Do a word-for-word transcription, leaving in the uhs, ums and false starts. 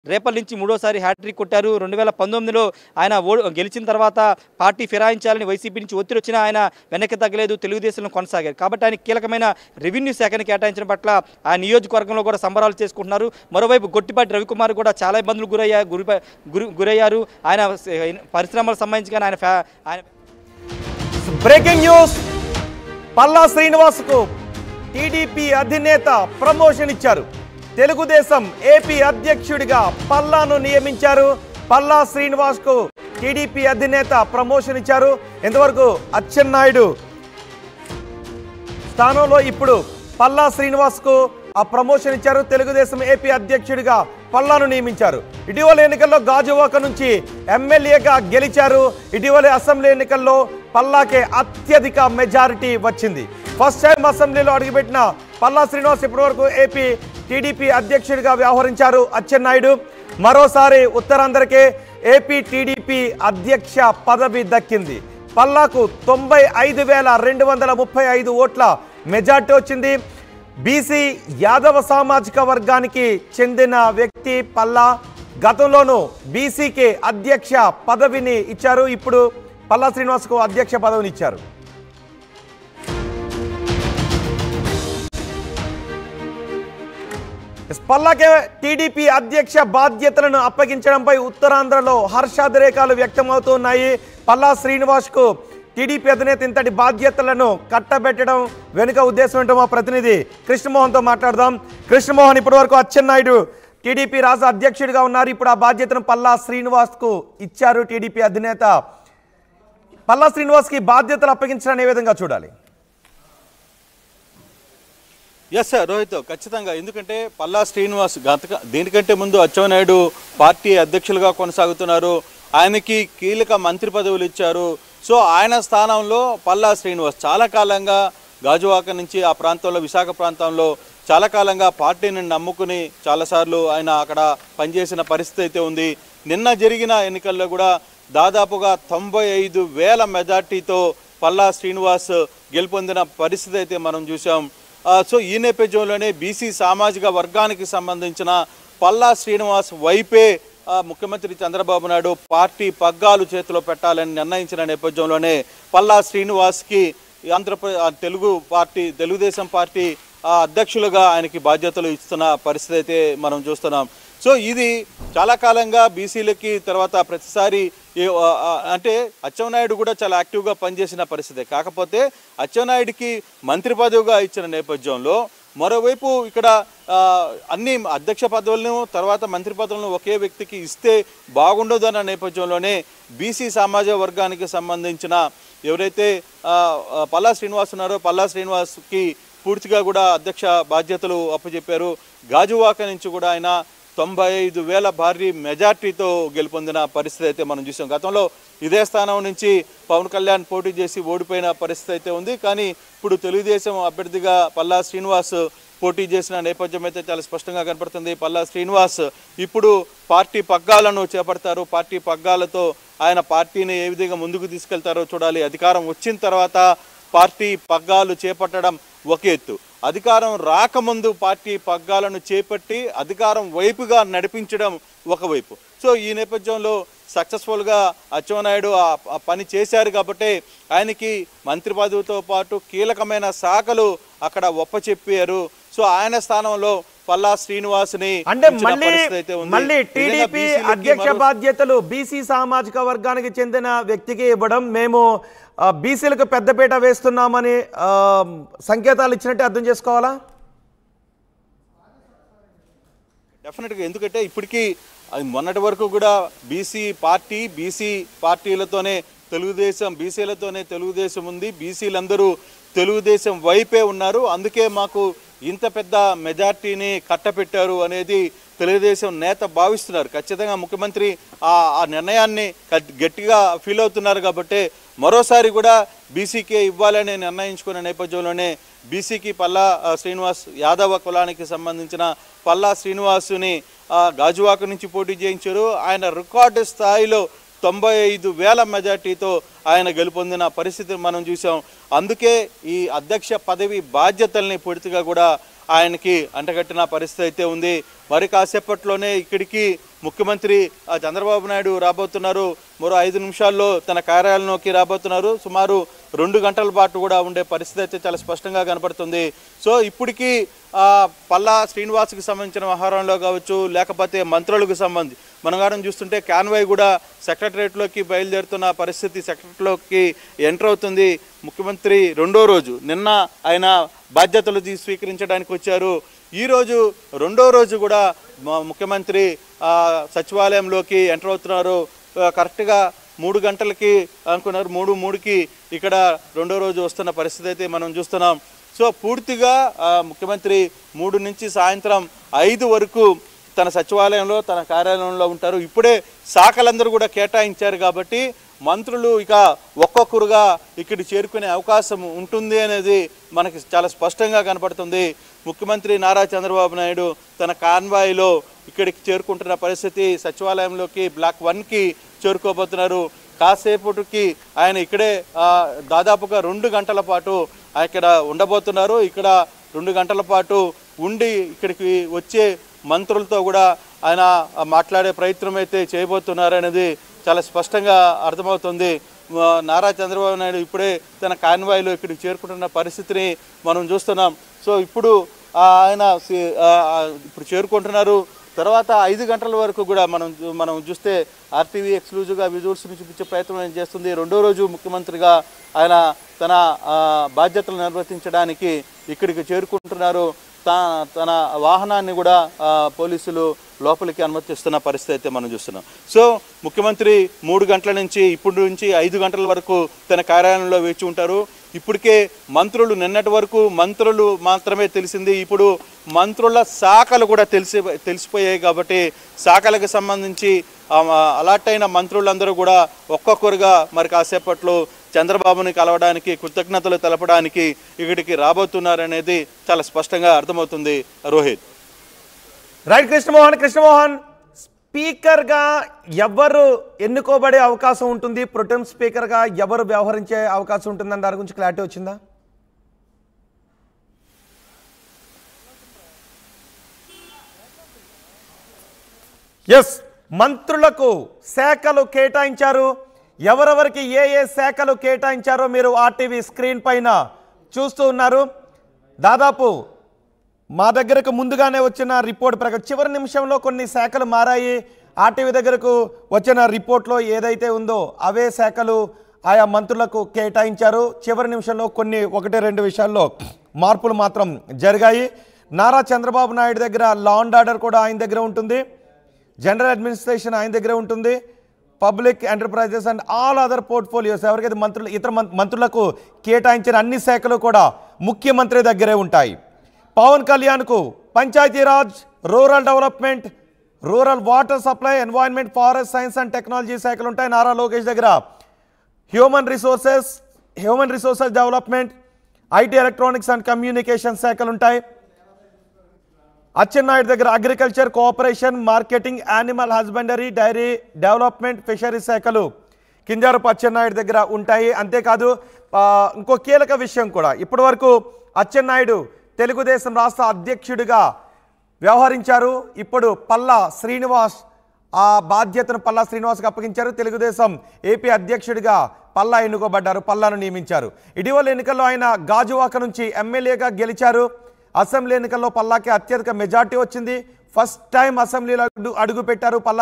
రేపటి నుంచి మూడోసారి హ్యాట్రిక్ కొట్టారు. రెండు వేల పంతొమ్మిదిలో ఆయన ఓ గెలిచిన తర్వాత పార్టీ ఫిరాయించాలని వైసీపీ నుంచి ఒత్తిడి వచ్చినా ఆయన వెనక్కి తగ్గలేదు, తెలుగుదేశంలో కొనసాగారు. కాబట్టి ఆయన కీలకమైన రెవెన్యూ శాఖని కేటాయించడం పట్ల ఆ నియోజకవర్గంలో కూడా సంబరాలు చేసుకుంటున్నారు. మరోవైపు గొట్టిపాటి రవికుమార్ కూడా చాలా ఇబ్బందులు గురయ్యారు గురి గురి గురయ్యారు ఆయన పరిశ్రమలకు సంబంధించి కానీ ఆయన ఆయన బ్రేకింగ్ న్యూస్. పల్లా శ్రీనివాస్కు టీడీపీ అధినేత ప్రమోషన్ ఇచ్చారు. తెలుగుదేశం ఏపీ అధ్యక్షుడిగా పల్లాను నియమించారు. పల్లా శ్రీనివాస్కు టీడీపీ అధినేత ప్రమోషన్ ఇచ్చారు. ఇంతవరకు అచ్చెన్నాయుడు స్థానంలో ఇప్పుడు పల్లా శ్రీనివాస్కు ఆ ప్రమోషన్ ఇచ్చారు. తెలుగుదేశం ఏపీ అధ్యక్షుడిగా పల్లాను నియమించారు. ఇటీవల ఎన్నికల్లో గాజువాక నుంచి ఎమ్మెల్యేగా గెలిచారు. ఇటీవల అసెంబ్లీ ఎన్నికల్లో పల్లాకే అత్యధిక మెజారిటీ వచ్చింది. ఫస్ట్ టైం అసెంబ్లీలో అడుగుపెట్టిన పల్లా శ్రీనివాస్ ఇప్పటివరకు ఏపీ టీడీపీ అధ్యక్షుడిగా వ్యవహరించారు. అచ్చెన్నాయుడు మరోసారి ఉత్తరాంధ్రకే ఏపీ టీడీపీ అధ్యక్ష పదవి దక్కింది. పల్లాకు తొంభై ఐదు వేల రెండు వందల ముప్పై ఐదు ఓట్ల మెజార్టీ వచ్చింది. బీసీ యాదవ సామాజిక వర్గానికి చెందిన వ్యక్తి పల్లా. గతంలోనూ బీసీకి అధ్యక్ష పదవిని ఇచ్చారు. ఇప్పుడు పల్లా శ్రీనివాస్కు అధ్యక్ష పదవిని ఇచ్చారు. పల్లాకే టీడీపీ అధ్యక్ష బాధ్యతలను అప్పగించడంపై ఉత్తరాంధ్రలో హర్షాతిరేకాలు వ్యక్తమవుతున్నాయి. పల్లా శ్రీనివాస్కు టీడీపీ అధినేత ఇంతటి బాధ్యతలను కట్టబెట్టడం వెనుక ఉద్దేశం ఏంటో మా ప్రతినిధి కృష్ణమోహన్తో మాట్లాడదాం. కృష్ణమోహన్, ఇప్పటి వరకు అచ్చెన్నాయుడు టీడీపీ రాష్ట్ర అధ్యక్షుడిగా ఉన్నారు. ఇప్పుడు ఆ బాధ్యతను పల్లా శ్రీనివాస్కు ఇచ్చారు టీడీపీ అధినేత. పల్లా శ్రీనివాస్కి బాధ్యతలు అప్పగించడాన్ని ఏ విధంగా చూడాలి? ఎస్ సార్ రోహిత్, ఖచ్చితంగా. ఎందుకంటే పల్లా శ్రీనివాస్ గత దీనికంటే ముందు అచ్చెన్నాయుడు పార్టీ అధ్యక్షులుగా కొనసాగుతున్నారు. ఆయనకి కీలక మంత్రి పదవులు ఇచ్చారు. సో ఆయన స్థానంలో పల్లా శ్రీనివాస్ చాలా కాలంగా గాజువాక నుంచి ఆ ప్రాంతంలో విశాఖ ప్రాంతంలో చాలా కాలంగా పార్టీని నమ్ముకుని చాలాసార్లు ఆయన అక్కడ పనిచేసిన పరిస్థితి అయితే ఉంది. నిన్న జరిగిన ఎన్నికల్లో కూడా దాదాపుగా తొంభై ఐదు వేల మెజార్టీతో పల్లా శ్రీనివాస్ గెలుపొందిన పరిస్థితి అయితే మనం చూసాం. సో ఈ నేపథ్యంలోనే బీసీ సామాజిక వర్గానికి సంబంధించిన పల్లా శ్రీనివాస్ వైపే ముఖ్యమంత్రి చంద్రబాబు నాయుడు పార్టీ పగ్గాలు చేతిలో పెట్టాలని నిర్ణయించిన నేపథ్యంలోనే పల్లా శ్రీనివాస్కి ఆంధ్రప్రదేశ్ తెలుగు పార్టీ తెలుగుదేశం పార్టీ అధ్యక్షులుగా ఆయనకి బాధ్యతలు ఇస్తున్న పరిస్థితి అయితే మనం చూస్తున్నాం. సో ఇది చాలా కాలంగా బీసీలకి తర్వాత ప్రతిసారి అంటే అచ్చెన్నాయుడు కూడా చాలా యాక్టివ్గా పనిచేసిన పరిస్థితి. కాకపోతే అచ్చెన్నాయుడికి మంత్రి పదవిగా ఇచ్చిన నేపథ్యంలో మరోవైపు ఇక్కడ అన్ని అధ్యక్ష పదవులను తర్వాత మంత్రి పదవులను ఒకే వ్యక్తికి ఇస్తే బాగుండదు అన్న నేపథ్యంలోనే బీసీ సామాజిక వర్గానికి సంబంధించిన ఎవరైతే పల్లా శ్రీనివాస్ ఉన్నారో పల్లా శ్రీనివాస్కి పూర్తిగా కూడా అధ్యక్ష బాధ్యతలు అప్పచెప్పారు. గాజువాక నుంచి కూడా ఆయన తొంభై ఐదు వేల భారీ మెజార్టీతో గెలుపొందిన పరిస్థితి అయితే మనం చూసాం. గతంలో ఇదే స్థానం నుంచి పవన్ కళ్యాణ్ పోటీ చేసి ఓడిపోయిన పరిస్థితి అయితే ఉంది. కానీ ఇప్పుడు తెలుగుదేశం అభ్యర్థిగా పల్లా శ్రీనివాస్ పోటీ చేసిన నేపథ్యం అయితే చాలా స్పష్టంగా కనపడుతుంది. పల్లా శ్రీనివాస్ ఇప్పుడు పార్టీ పగ్గాలను చేపడతారు. పార్టీ పగ్గాలతో ఆయన పార్టీని ఏ విధంగా ముందుకు తీసుకెళ్తారో చూడాలి. అధికారం వచ్చిన తర్వాత పార్టీ పగ్గాలు చేపట్టడం ఒక ఎత్తు, అధికారం రాకముందు పార్టీ పగ్గాలను చేపట్టి అధికారం వైపుగా నడిపించడం ఒకవైపు. సో ఈ నేపథ్యంలో సక్సెస్ఫుల్గా అచ్చెన్నాయుడు ఆ పని చేశారు కాబట్టి ఆయనకి మంత్రి పదవితో పాటు కీలకమైన శాఖలు అక్కడ ఒప్పచెప్పారు. సో ఆయన స్థానంలో పల్లా శ్రీనివాస్ని అంటే మళ్ళీ మళ్ళీ టీడీపీ అధ్యక్ష బాధ్యతలు బీసీ సామాజిక వర్గానికి చెందిన వ్యక్తికి ఇవ్వడం మేము బీసీలకు పెద్దపీట వేస్తున్నామని సంకేతాలు ఇచ్చినట్టే అర్థం చేసుకోవాలా? డెఫినెట్గా. ఎందుకంటే ఇప్పటికీ మొన్నటి వరకు కూడా బీసీ పార్టీ బీసీ పార్టీలతోనే తెలుగుదేశం బీసీలతోనే తెలుగుదేశం ఉంది. బీసీలందరూ తెలుగుదేశం వైపే ఉన్నారు. అందుకే మాకు ఇంత పెద్ద మెజార్టీని కట్టపెట్టారు అనేది తెలుగుదేశం నేత భావిస్తున్నారు. ఖచ్చితంగా ముఖ్యమంత్రి ఆ నిర్ణయాన్ని గట్టిగా ఫీల్ అవుతున్నారు. కాబట్టి మరోసారి కూడా బీసీకే ఇవ్వాలని నిర్ణయించుకున్న నేపథ్యంలోనే బీసీకి పల్లా శ్రీనివాస్ యాదవ కులానికి సంబంధించిన పల్లా శ్రీనివాసుని గాజువాక నుంచి పోటీ చేయించారు. ఆయన రికార్డు స్థాయిలో తొంభై ఐదు వేల మెజార్టీతో ఆయన గెలుపొందిన పరిస్థితి మనం చూసాం. అందుకే ఈ అధ్యక్ష పదవి బాధ్యతల్ని పూర్తిగా కూడా ఆయనకి అంటగట్టిన పరిస్థితి అయితే ఉంది. మరి కాసేపట్లోనే ఇక్కడికి ముఖ్యమంత్రి ఆ, చంద్రబాబు నాయుడు రాబోతున్నారు. మరో ఐదు నిమిషాల్లో తన కార్యాలయంలోకి రాబోతున్నారు. సుమారు రెండు గంటల పాటు కూడా ఉండే పరిస్థితి అయితే చాలా స్పష్టంగా కనపడుతుంది. సో ఇప్పటికీ పల్లా శ్రీనివాస్కి సంబంధించిన వ్యవహారంలో కావచ్చు, లేకపోతే మంత్రులకు సంబంధించి మనం గారం చూస్తుంటే కాన్వాయ్ కూడా సెక్రటరేట్లోకి బయలుదేరుతున్న పరిస్థితి, సెక్రటరీలోకి ఎంటర్ అవుతుంది. ముఖ్యమంత్రి రెండో రోజు నిన్న ఆయన బాధ్యతలు స్వీకరించడానికి వచ్చారు. ఈరోజు రెండో రోజు కూడా ముఖ్యమంత్రి సచివాలయంలోకి ఎంటర్ అవుతున్నారు. కరెక్ట్గా మూడు గంటలకి అనుకున్నారు, మూడు మూడుకి ఇక్కడ రెండో రోజు వస్తున్న పరిస్థితి అయితే మనం చూస్తున్నాం. సో పూర్తిగా ముఖ్యమంత్రి మూడు నుంచి సాయంత్రం ఐదు వరకు తన సచివాలయంలో తన కార్యాలయంలో ఉంటారు. ఇప్పుడే శాఖలందరూ కూడా కేటాయించారు కాబట్టి మంత్రులు ఇక ఒక్కొక్కరుగా ఇక్కడికి చేరుకునే అవకాశం ఉంటుంది అనేది మనకి చాలా స్పష్టంగా కనపడుతుంది. ముఖ్యమంత్రి నారా చంద్రబాబు నాయుడు తన కాన్వాయ్లో ఇక్కడికి చేరుకుంటున్న పరిస్థితి, సచివాలయంలోకి బ్లాక్ వన్కి చేరుకోబోతున్నారు. కాసేపటికి ఆయన ఇక్కడే దాదాపుగా రెండు గంటల పాటు ఇక్కడ ఉండబోతున్నారు. ఇక్కడ రెండు గంటల పాటు ఉండి ఇక్కడికి వచ్చే మంత్రులతో కూడా ఆయన మాట్లాడే ప్రయత్నం అయితే చేయబోతున్నారు అనేది చాలా స్పష్టంగా అర్థమవుతుంది. నారా చంద్రబాబు నాయుడు ఇప్పుడే తన కాన్వాయ్లో ఇక్కడికి చేరుకుంటున్న పరిస్థితిని మనం చూస్తున్నాం. సో ఇప్పుడు ఆయన ఇప్పుడు చేరుకుంటున్నారు. తర్వాత ఐదు గంటల వరకు కూడా మనం మనం చూస్తే ఆర్టీవీ ఎక్స్క్లూజివ్గా విజువల్స్ని చూపించే ప్రయత్నం చేస్తుంది. రెండో రోజు ముఖ్యమంత్రిగా ఆయన తన బాధ్యతలు నిర్వర్తించడానికి ఇక్కడికి చేరుకుంటున్నారు. తన వాహనాన్ని కూడా పోలీసులు లోపలికి అనుమతిస్తున్న పరిస్థితి అయితే మనం చూస్తున్నాం. సో ముఖ్యమంత్రి మూడు గంటల నుంచి ఇప్పుడు నుంచి ఐదు గంటల వరకు తన కార్యాలయంలో వేచి ఉంటారు. ఇప్పటికే మంత్రులు నిన్నటి వరకు మంత్రులు మాత్రమే తెలిసింది, ఇప్పుడు మంత్రుల శాఖలు కూడా తెలిసి తెలిసిపోయాయి. కాబట్టి శాఖలకు సంబంధించి అలాట్ అయిన మంత్రులందరూ కూడా ఒక్కొక్కరుగా మరి కాసేపట్లో చంద్రబాబుని కలవడానికి, కృతజ్ఞతలు తెలపడానికి ఇక్కడికి రాబోతున్నారనేది చాలా స్పష్టంగా అర్థమవుతుంది. రోహిత్. రైట్. కృష్ణమోహన్ కృష్ణమోహన్ స్పీకర్గా ఎవరు ఎన్నుకోబడే అవకాశం ఉంటుంది, ప్రొటెం స్పీకర్గా ఎవరు వ్యవహరించే అవకాశం ఉంటుందని దాని గురించి క్లారిటీ వచ్చిందా? ఎస్, మంత్రులకు శాఖలు కేటాయించారు. ఎవరెవరికి ఏ ఏ శాఖలు కేటాయించారో మీరు ఆర్టీవీ స్క్రీన్ పైన చూస్తూ ఉన్నారు. దాదాపు మా దగ్గరకు ముందుగానే వచ్చిన రిపోర్ట్ ప్రకారం చివరి నిమిషంలో కొన్ని శాఖలు మారాయి. ఆర్టీవీ దగ్గరకు వచ్చిన రిపోర్ట్లో ఏదైతే ఉందో అవే శాఖలు ఆయా మంత్రులకు కేటాయించారు. చివరి నిమిషంలో కొన్ని ఒకటి రెండు విషయాల్లో మార్పులు మాత్రం జరిగాయి. నారా చంద్రబాబు నాయుడు దగ్గర లా అండ్ ఆర్డర్ కూడా ఆయన దగ్గర ఉంటుంది, జనరల్ అడ్మినిస్ట్రేషన్ ఆయన దగ్గర ఉంటుంది, public enterprises and all other portfolios ఎవరికైతే మంత్రులు ఇతర మంత్రులకు కేటాయించిన అన్ని శాఖలు కూడా ముఖ్యమంత్రి దగ్గరే ఉంటాయి. పవన్ కళ్యాణ్కు Panchayati Raj, rural development, rural water supply, environment, forest science and technology శాఖలు ఉంటాయి. నారా లోకేష్ దగ్గర human resources human resources development, IT electronics and communication శాఖలు ఉంటాయి. అచ్చెన్నాయుడు దగ్గర agriculture, cooperation, marketing, animal husbandry, dairy development, fisheries శాఖలు కింజారపు అచ్చెన్నాయుడు దగ్గర ఉంటాయి. అంతేకాదు ఇంకో కీలక విషయం కూడా, ఇప్పటి వరకు అచ్చెన్నాయుడు తెలుగుదేశం రాష్ట్ర అధ్యక్షుడిగా వ్యవహరించారు. ఇప్పుడు పల్లా శ్రీనివాస్ ఆ బాధ్యతను పల్లా శ్రీనివాస్కి అప్పగించారు. తెలుగుదేశం ఏపీ అధ్యక్షుడిగా పల్లా ఎన్నుకోబడ్డారు, పల్లాను నియమించారు. ఇటీవల ఎన్నికల్లో ఆయన గాజువాక నుంచి ఎమ్మెల్యేగా గెలిచారు. అసెంబ్లీ ఎన్నికల్లో పల్లాకి అత్యధిక మెజార్టీ వచ్చింది. ఫస్ట్ టైం అసెంబ్లీలో అడుగు పెట్టారు పల్లా.